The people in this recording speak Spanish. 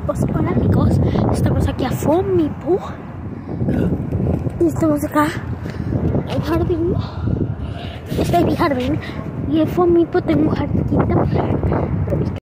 Pues hola amigos, estamos aquí a Fomipo y estamos acá en el jardín. Este es mi jardín y en Fomipo tengo un jardín también.